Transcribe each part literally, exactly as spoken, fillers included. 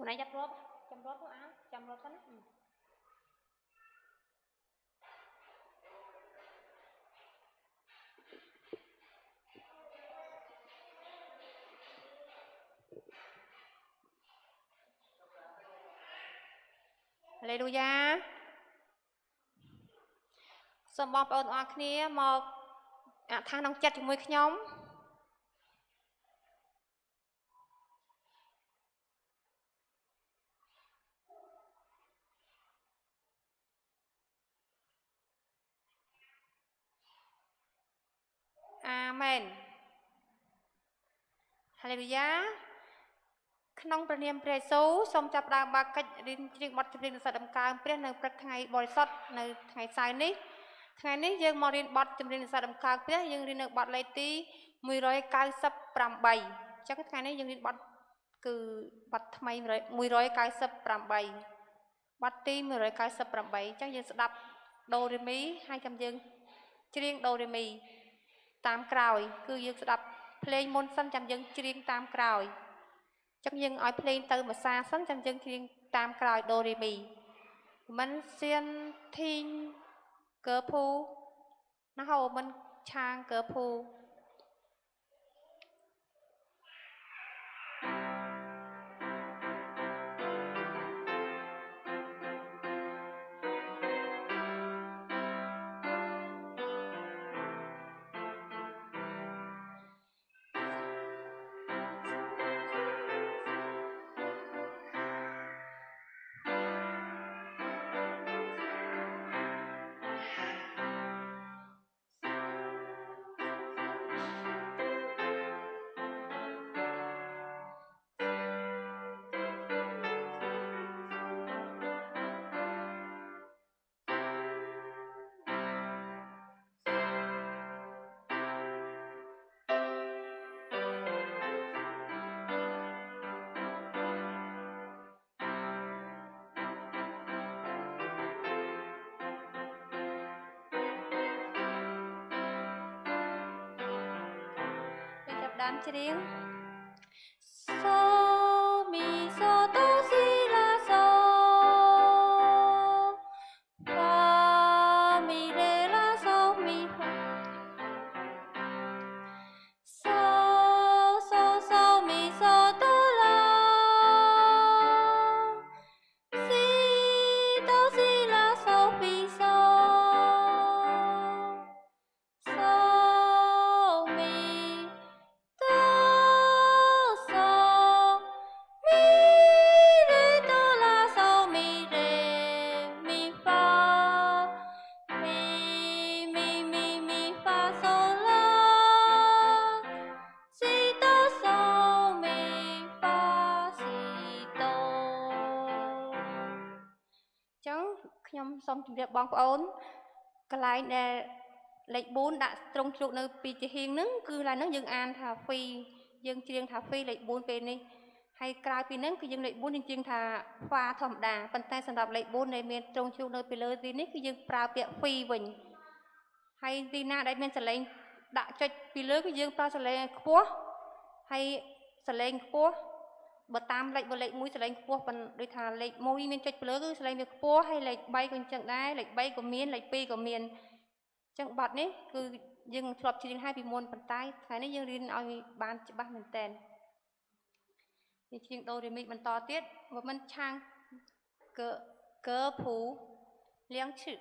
Hôm nay chăm rốt, chăm rốt áo, chăm rốt hết. Ừ. Hallelujah. សូមបងប្អូនអរគ្នាមកអធិដ្ឋានក្នុងចិត្តជាមួយខ្ញុំអាមែន Hallelujah ក្នុងព្រះនាមព្រះយេស៊ូវសូមចាប់ផ្ដើមបាកិច្ចរៀនច្រៀងបទចម្រៀងដ៏សដំកើងព្រះនៅព្រឹកថ្ងៃបរិសុទ្ធនៅថ្ងៃសៅរ៍នេះថ្ងៃនេះយើងមករៀនបទចម្រៀងដ៏សដំកើងព្រះយើងរៀននៅបទលេខទីមួយរយកៅសិបប្រាំបីអញ្ចឹងថ្ងៃនេះយើងរៀនបទគឺបទថ្មីមួយរយកៅសិបប្រាំបីបទទីមួយរយកៅសិបប្រាំបីអញ្ចឹងយើងស្ដាប់ដូរេមីហើយចាំយើងច្រៀងដូរេមីតាមក្រោយគឺយើងស្ដាប់ភ្លេងមុនសិនចាំយើងច្រៀងតាមក្រោយចឹងយើងឲ្យភ្លេងទៅភាសាសិនចាំយើងច្រៀងតាមក្រោយដូរេមីមិនសៀនធីងកើភូណាហៅមិនឆាងកើភូច្រៀងសូមីសូតូស៊ីឡាសូហ្វាមីរេឡាសូមីសូសូសូមីសូតូឡាស៊ីតូស៊ីឡាសូពីសូសូមជម្រាបបងប្អូនកន្លែងដែលលេខបួនដាក់ត្រង់ជ្រូកនៅពីជាហៀងហ្នឹងគឺឡើយហ្នឹងយើងអានថា free យើងច្រៀងថា free លេខបួនពេលនេះហើយក្រៅពីហ្នឹងគឺយើងលេខបួនយើងច្រៀងថា fa ធម្មតាប៉ុន្តែសម្រាប់លេខបួនដែលមានត្រង់ជ្រូកនៅពីលើទីនេះគឺយើងប្រើពាក្យ free វិញហើយទីណាដែលមានសលេងដាក់ចុចពីលើគឺយើងប្រើសលេងខ្ពស់ហើយសលេងខ្ពស់បើតាមលេខបើលេខមួយសលេងខ្ពស់ប៉ុន្តែដូចថាលេខមួយមានចុចពីលើគឺសលេងវាខ្ពស់ហើយលេខបីក៏អញ្ចឹងដែរលេខបីក៏មានលេខពីរក៏មានអញ្ចឹងបទនេះគឺយើងធ្លាប់ច្រៀងហើយពីមុនប៉ុន្តែថ្ងៃនេះយើងរៀនឲ្យបានច្បាស់មែនតើយើងច្រៀងដូរេមីបន្តទៀតបើមិនឆាងកើកើភូលៀងឈឹ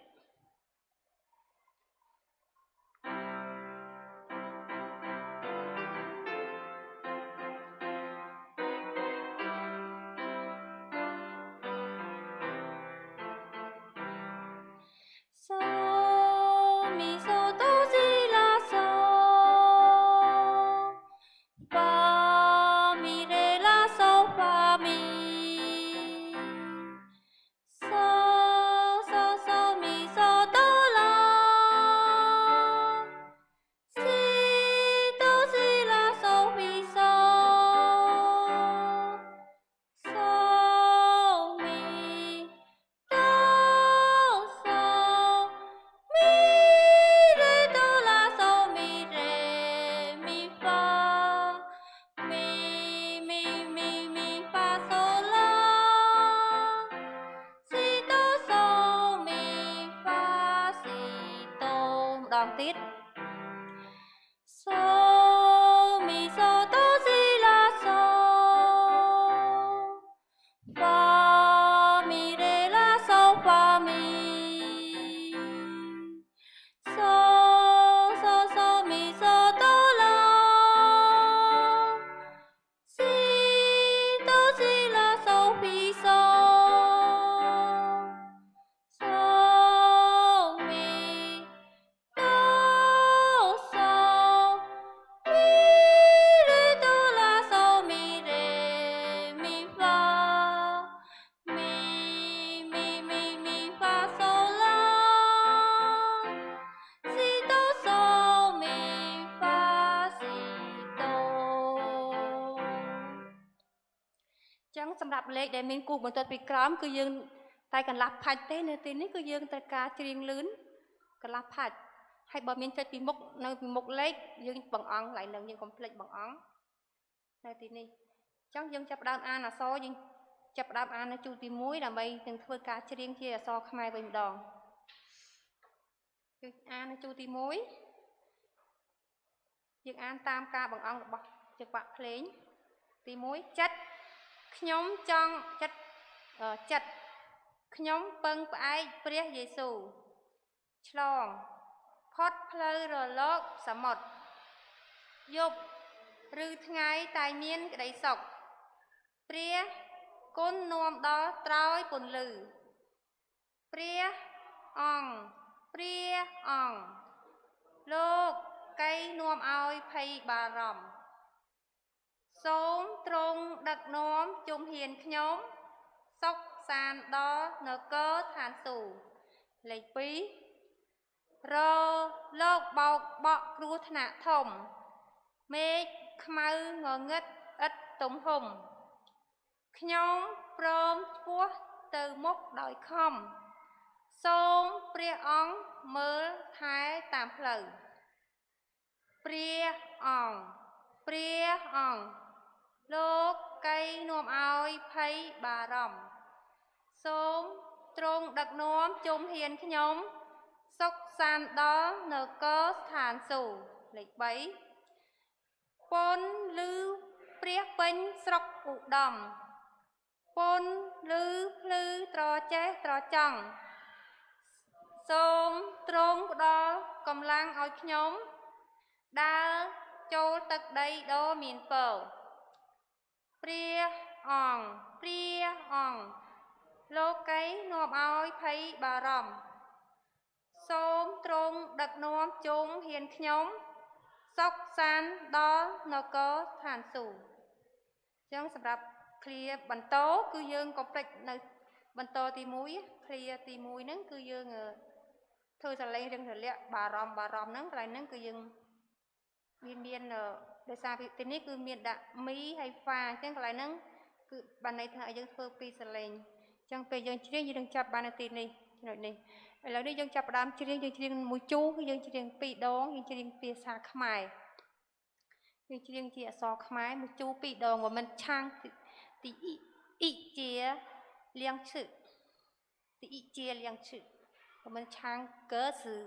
សូមី chẳng sầm đạp lệ để mình cùng một tuần bị cám cứ dương tay cần lạp phạch thế nên tin cứ dương tay cá chiên lớn cần lạp phạch hay bỏ miếng chơi bị mốc nơi mốc lệ dương bằng ong lại nâng nhưng còn lệ bằng ong nơi tin đi chẳng dương chập đam an là so nhưng chập đam an nó chu tìm muối là bay từng thưa cá chiên kia so khai bình đòn an nó chu tìm muối dương an tam ca bằng ong bọc chụp bạc lên tìm muối chất nhóm trong chất ở chất nhóm bưng phảiព្រះយេស៊ូវឆ្លងផុតផ្លូវរលកសមុទ្រយប់ឬថ្ងៃតែមានក្តីសុខព្រះគុណនាំដល់ត្រោយពន្លឺព្រះអង្គព្រះអង្គលោកកៃនាំឲ្យភ័យបារម្ភសូមទ្រង់ដឹកនាំជំហានខ្ញុំសុខសាន្តដល់នគរឋានសួគ៌លេខពីររលោកបោកបក់គ្រោះថ្នាក់ធំមេឃខ្មៅងងឹតឥតទំហំខ្ញុំព្រមឆ្ពោះទៅមុខដោយខំសូមព្រះអង្គមើលថែតាមផ្លូវព្រះអង្គព្រះអង្គលោកកៃនាំឲ្យភ័យបារម្ភសូមទ្រង់ដឹកនាំជំហានខ្ញុំសុខសាន្តដល់នគរស្ថានសួគ៌លេខបីពន់ឮព្រះពេញស្រុកឧត្តមពន់ឮភ្លឺត្រចេះត្រចង់សូមទ្រង់ផ្ដល់កម្លាំងឲ្យខ្ញុំដើរចូលទឹកដីដ៏មានពរព្រះអង្គព្រះអង្គលោកីនាំឲ្យភ័យបារម្ភសូមទ្រង់ដឹកនាំជុំហ៊ានខ្ញុំសុខសាន្តដល់នគរឋានសួគ៌ចឹងសម្រាប់ឃ្លាបន្តគឺយើងកុំភ្លេចនៅបន្តទីមួយឃ្លាទីមួយហ្នឹងគឺយើងធ្វើសលេងរឿងរលាក់បារម្ភបារម្ភហ្នឹងកន្លែងហ្នឹងគឺយើងមានមានដោយសារទីនេះគឺមានដាក់មីហើយហ្វាអញ្ចឹងកន្លែងហ្នឹងគឺបានន័យថាយើងធ្វើពីសលេងចឹងពេលយើងច្រៀងយើងចាប់បាននៅទីនេះចំណុចនេះឥឡូវនេះយើងចាប់ផ្ដើមច្រៀងយើងច្រៀងមួយជូរគឺយើងច្រៀងពីរដងយើងច្រៀងភាសាខ្មែរយើងច្រៀងជាអក្សរខ្មែរមួយជូរពីរដងមិនមែនឆាងទីអ៊ីអ៊ីជាលៀងឈឹទីអ៊ីជាលៀងឈឹមិនមែនឆាងកើសឺ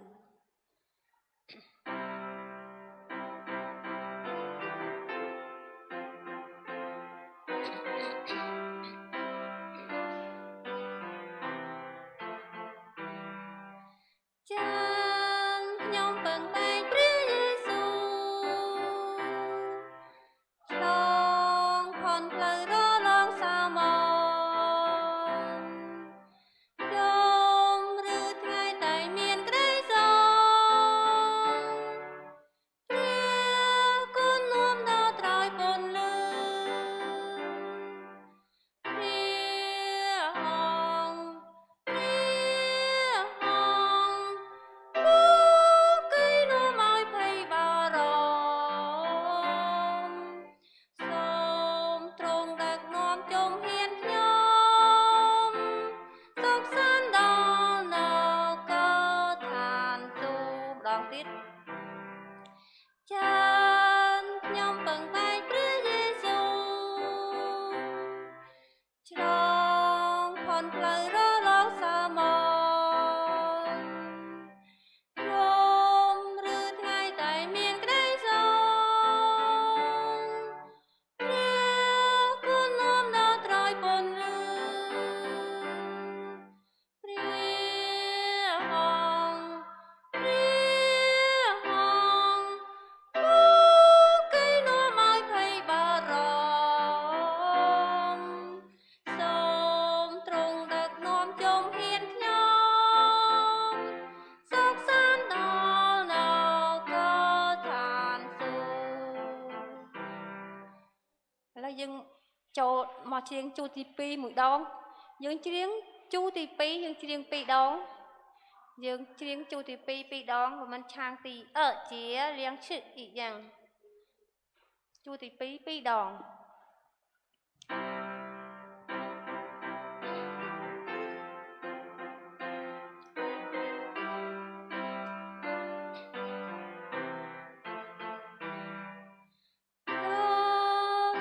ចូលមកច្រៀងជូរទីពីរមួយដងយើងច្រៀងជូរទីពីរយើងច្រៀងពីរដងយើងច្រៀងជូរទីពីរពីរដងមិនឆាងទីអឺជាលៀងឈឹអ៊ីយ៉ាងជូរទីពីរពីរដង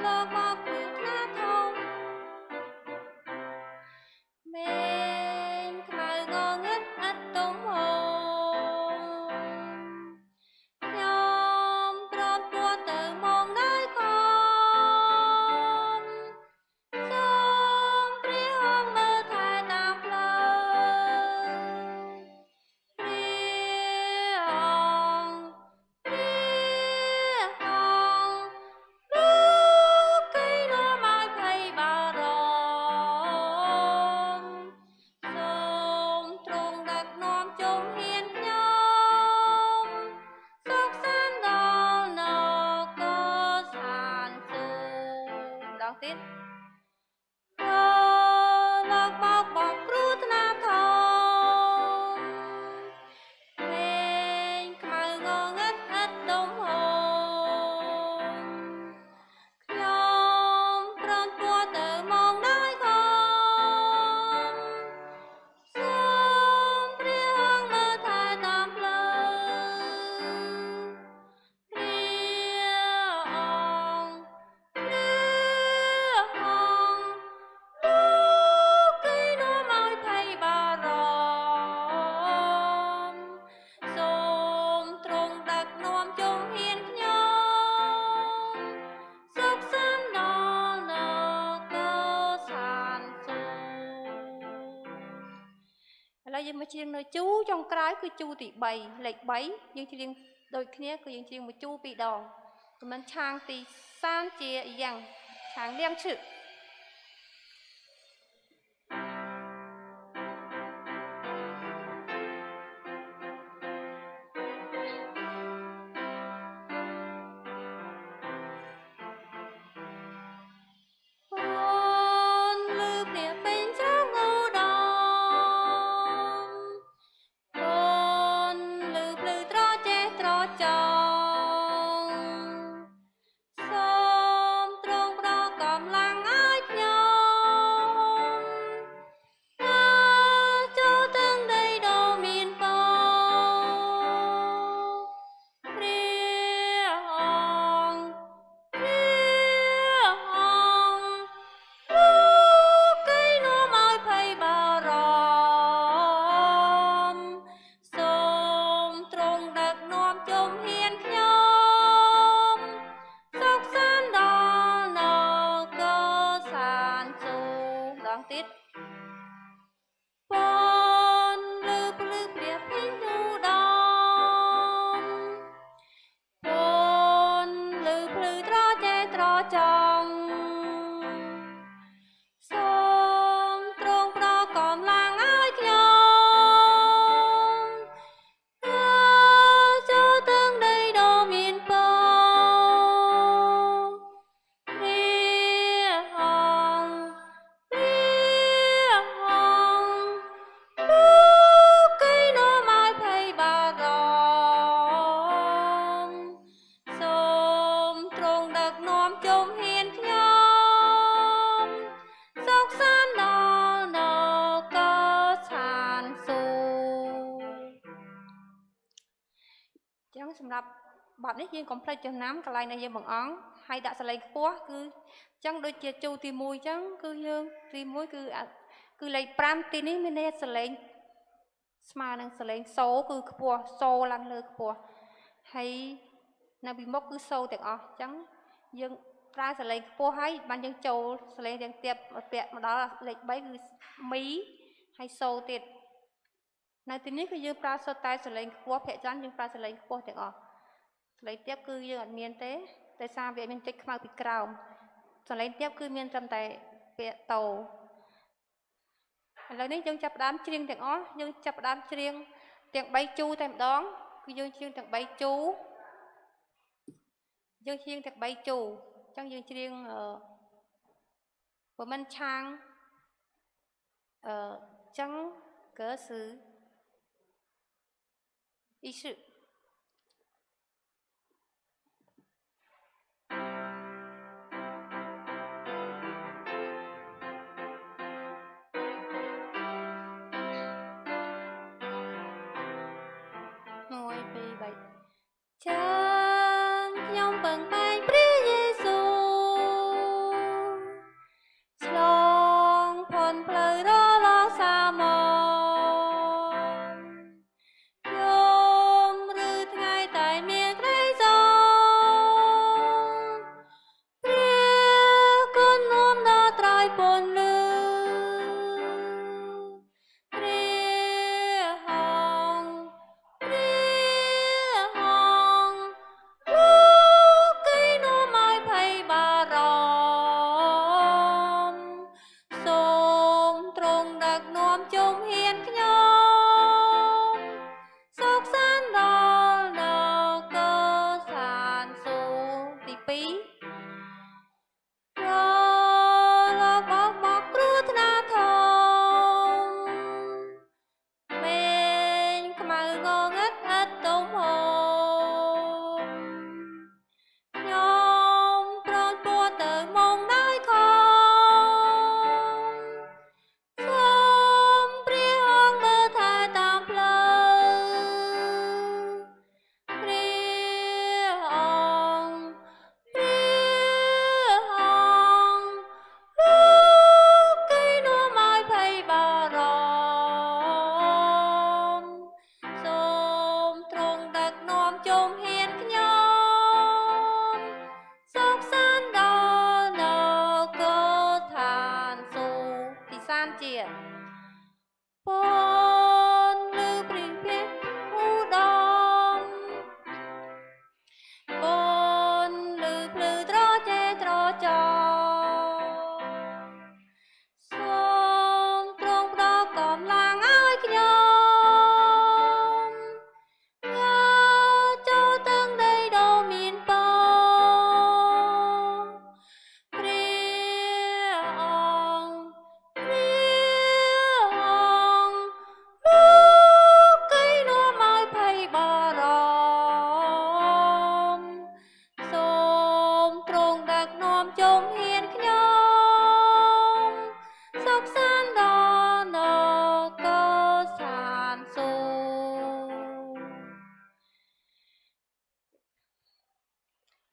យើងមកច្រៀងនៅជូចុងក្រោយគឺជូទីបីលេខបីយើងច្រៀងដូចគ្នាគឺយើងច្រៀងមួយជូពីរដងគឺមិនឆាងទីសានជាយ៉ាងឆាងលៀងឈឹ សម្រាប់បទនេះយើងកុំភ្លេចចំណាំកន្លែងដែលយើងបង្អង់ហើយដាក់សលេងខ្ពស់គឺអញ្ចឹងដូចជាជូទីមួយអញ្ចឹងគឺយើងទីមួយគឺគឺលេខប្រាំទីនេះមានន័យសលេងស្មើនឹងសលេងសូគឺខ្ពស់សូឡើងលើខ្ពស់ហើយនៅពីមុខគឺសូទាំងអស់អញ្ចឹងយើងប្រើសលេងខ្ពស់ហើយបានយើងចូលសលេងទាំងទៀតពាក់មកដល់លេខបីគឺមីហើយសូទៀតនៅទីនេះគឺយើងប្រើសុទ្ធតែសលេងខ្ពស់ភាគច្រើនយើងប្រើសលេងខ្ពស់ទាំងអស់សលេងទៀបគឺយើងអត់មានទេតែសារវាមានតិចខ្មៅពីក្រោមសលេងទៀបគឺមានត្រឹមតែពាក្យតោឥឡូវនេះយើងចាប់ផ្ដើមច្រៀងទាំងអស់យើងចាប់ផ្ដើមច្រៀងទាំងបីជូតែម្ដងគឺយើងច្រៀងទាំងបីជូយើងច្រៀងទាំងបីជូអញ្ចឹងយើងច្រៀងអឺបើមិនឆាងអឺចឹងកើគឺ意思មួយពីរបីចាខ្ញុំពឹងបែងព្រះយេស៊ូវ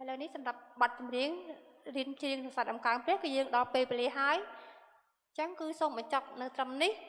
lời ní sầm đập bật chấm riêng riêng chiên sạch ẩm càng biết cái dương đó pe pe hai chẳng cứ xong mà chọc nơi trầm ní